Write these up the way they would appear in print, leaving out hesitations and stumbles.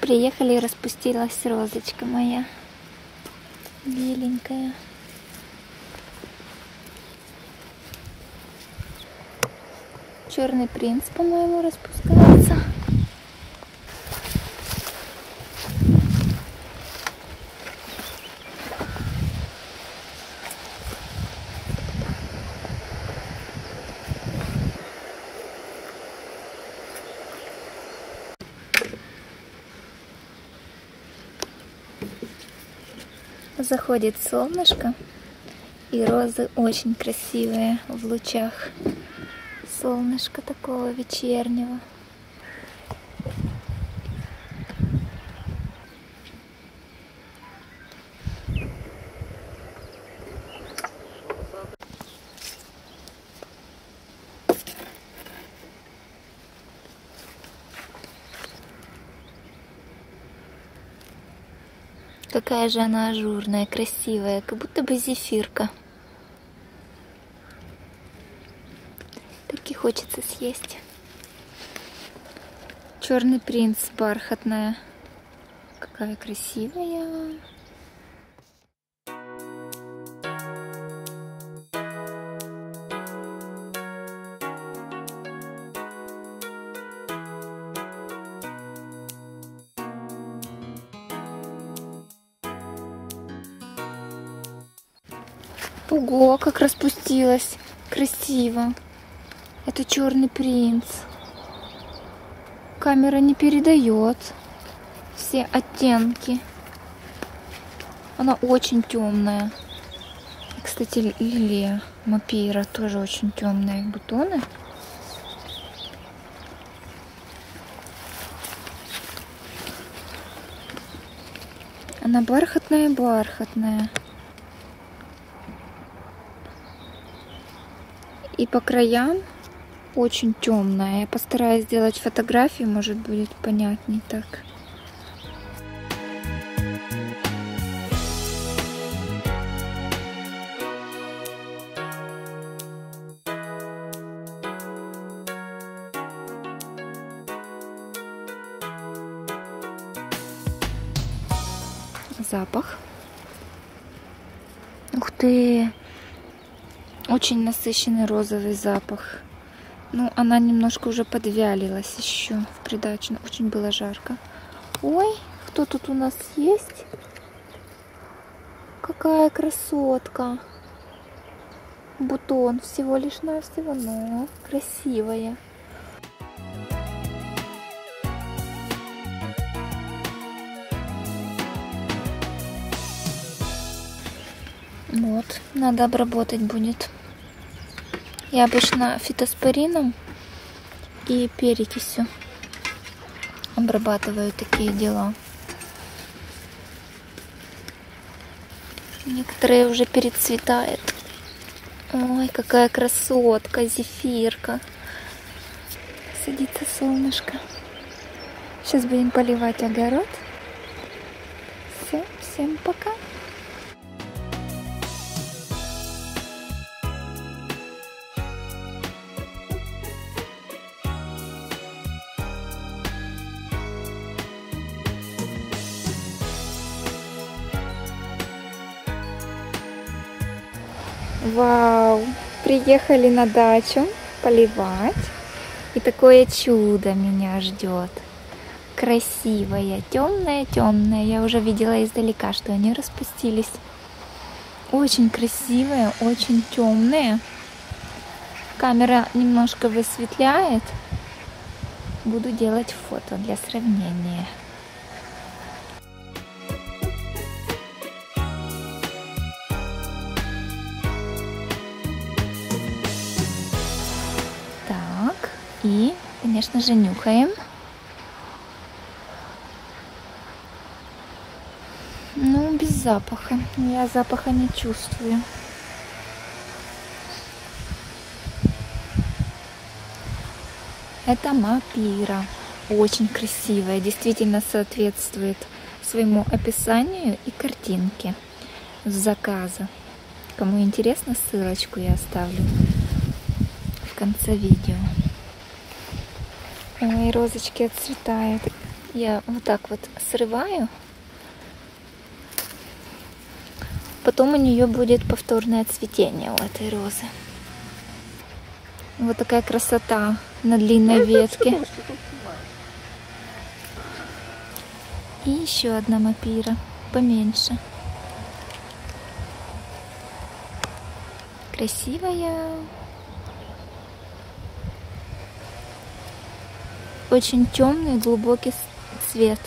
приехали, и распустилась розочка моя. Беленькая. Черный принц, по-моему, распускается. Заходит солнышко, и розы очень красивые в лучах солнышка такого вечернего. Какая же она ажурная, красивая, как будто бы зефирка. Так и хочется съесть. Черный принц, бархатная. Какая красивая. Ого, как распустилась. Красиво. Это черный принц. Камера не передает все оттенки. Она очень темная. И, кстати, лилия мапира тоже очень темные бутоны. Она бархатная. И по краям очень темная. Я постараюсь сделать фотографии, может будет понятней так. Запах. Ух ты! Очень насыщенный розовый запах. Ну, она немножко уже подвялилась еще в придачу. Очень было жарко. Ой, кто тут у нас есть? Какая красотка. Бутон всего лишь навсего, но красивая. Вот, надо обработать будет. Я обычно фитоспорином и перекисью обрабатываю такие дела. Некоторые уже перецветают. Ой, какая красотка, зефирка. Садится солнышко. Сейчас будем поливать огород. Все, всем пока. Вау! Приехали на дачу поливать. И такое чудо меня ждет. Красивая, темная. Я уже видела издалека, что они распустились. Очень красивые, очень темные. Камера немножко высветляет. Буду делать фото для сравнения. И, конечно же, нюхаем. Ну, без запаха. Я запаха не чувствую. Это мапира. Очень красивая. Действительно соответствует своему описанию и картинке с заказа. Кому интересно, ссылочку я оставлю в конце видео. Ой, розочки отцветают. Я вот так вот срываю. Потом у нее будет повторное цветение у этой розы. Вот такая красота на длинной ветке. И еще одна мапира, поменьше. Красивая. Очень темный, глубокий цвет.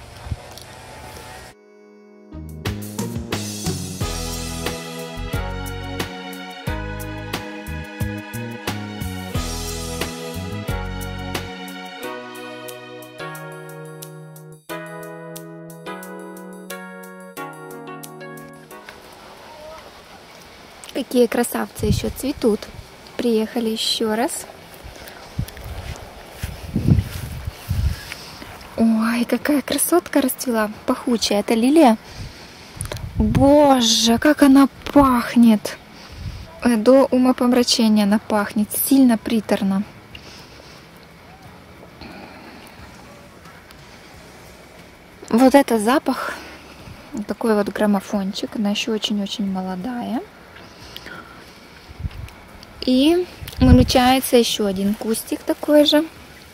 Какие красавцы еще цветут. Приехали еще раз. Ой, какая красотка расцвела. Пахучая. Это лилия. Боже, как она пахнет. До умопомрачения она пахнет. Сильно приторно. Вот это запах. Такой вот граммофончик. Она еще очень-очень молодая. И намечается еще один кустик такой же.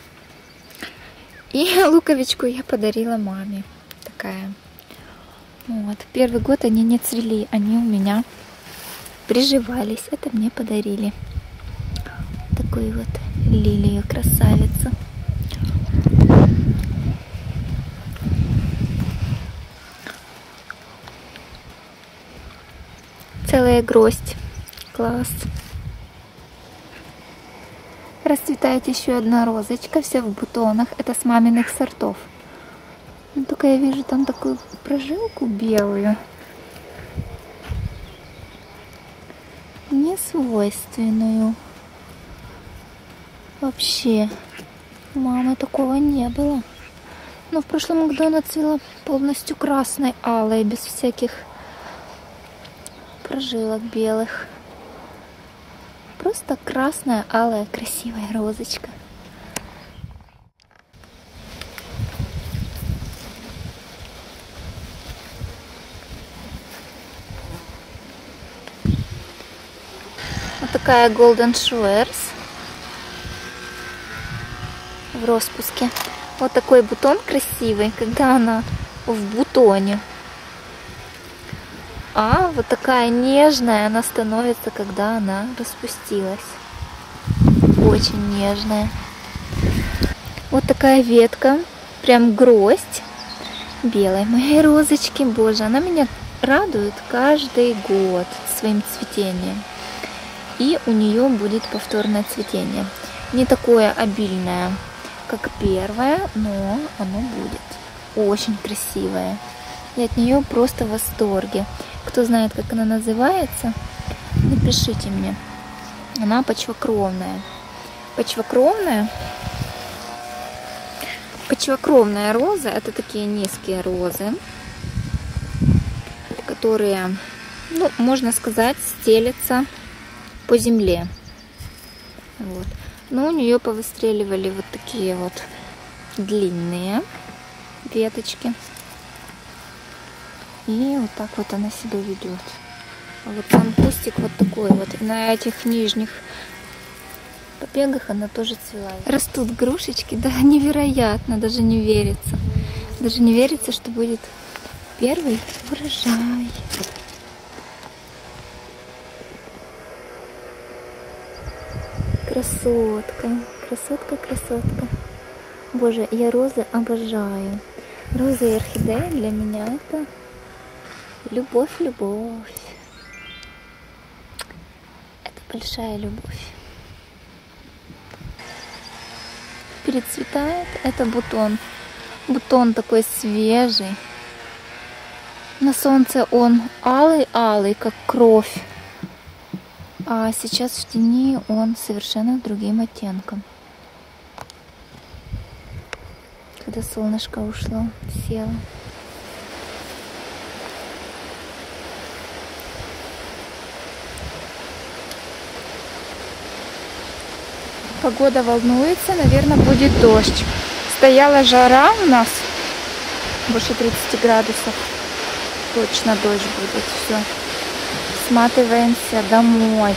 И луковичку я подарила маме. Такая. Вот. Первый год они не цвели. Они у меня приживались. Это мне подарили. Такую вот лилию, красавицу. Целая гроздь. Класс. Расцветает еще одна розочка, вся в бутонах. Это с маминых сортов. Ну, только я вижу там такую прожилку белую. Несвойственную. Вообще. Мамы такого не было. Но в прошлом году она цвела полностью красной, алой, без всяких прожилок белых. Просто красная, алая, красивая розочка. Вот такая Golden Showers в распуске. Вот такой бутон красивый, когда она в бутоне. А вот такая нежная она становится, когда она распустилась. Очень нежная. Вот такая ветка, прям гроздь белой моей розочки. Боже, она меня радует каждый год своим цветением. И у нее будет повторное цветение. Не такое обильное, как первое, но оно будет. Очень красивое. Я от нее просто в восторге. Кто знает, как она называется, напишите мне. Она почвокровная. Почвокровная роза — это такие низкие розы, которые, ну, можно сказать, стелятся по земле. Вот. Но у нее повыстреливали вот такие вот длинные веточки. И вот так вот она себя ведет. А вот сам кустик вот такой вот. И на этих нижних побегах она тоже цвела. Растут грушечки, да, невероятно, даже не верится. Даже не верится, что будет первый урожай. Красотка, красотка, красотка. Боже, я розы обожаю. Розы и орхидеи для меня это любовь, любовь. Это большая любовь. Перецветает. Это бутон. Бутон такой свежий. На солнце он алый-алый, как кровь. А сейчас в тени он совершенно другим оттенком. Когда солнышко ушло, село. Погода волнуется, наверное, будет дождь. Стояла жара у нас Больше 30 градусов. Точно дождь будет. Все. Сматываемся домой.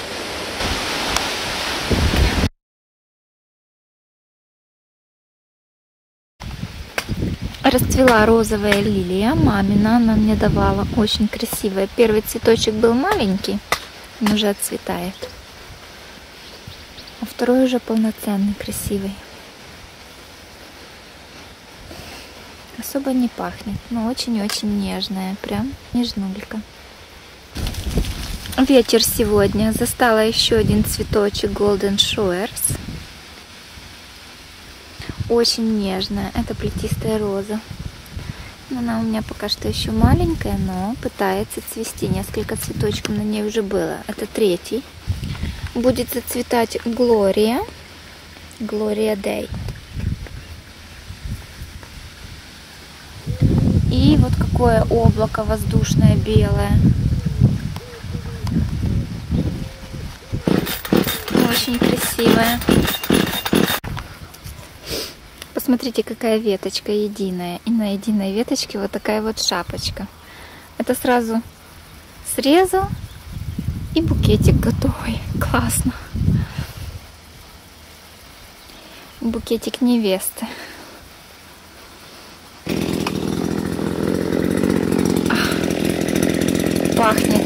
Расцвела розовая лилия. Мамина она мне давала. Очень красивая. Первый цветочек был маленький. Он уже отцветает. А второй уже полноценный, красивый. Особо не пахнет, но очень-очень нежная. Прям нежнулька. Вечер сегодня. Застала еще один цветочек Golden Showers. Очень нежная. Это плетистая роза. Она у меня пока что еще маленькая, но пытается цвести. Несколько цветочков на ней уже было. Это третий. Будет зацветать Gloria. Gloria Day. И вот какое облако воздушное белое. Очень красивое. Посмотрите, какая веточка единая. И на единой веточке вот такая вот шапочка. Это сразу срезал, и букетик готовый. Классно. Букетик невесты. Пахнет.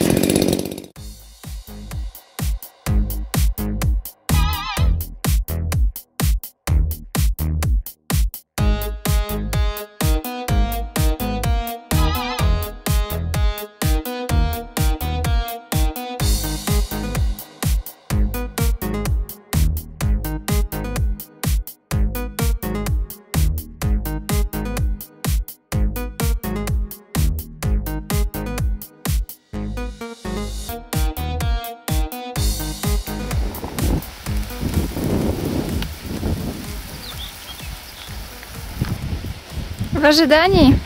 В ожидании.